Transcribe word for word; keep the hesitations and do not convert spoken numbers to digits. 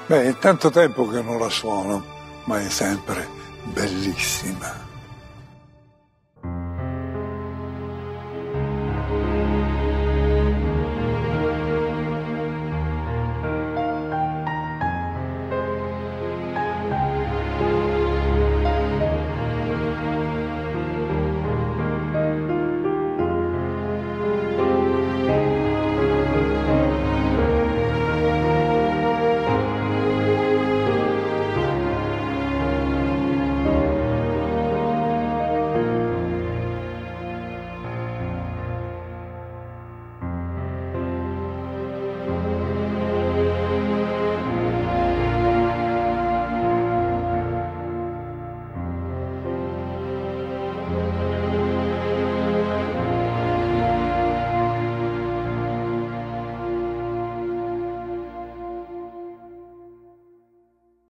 Beh, è tanto tempo che non la suono, ma è sempre bellissima.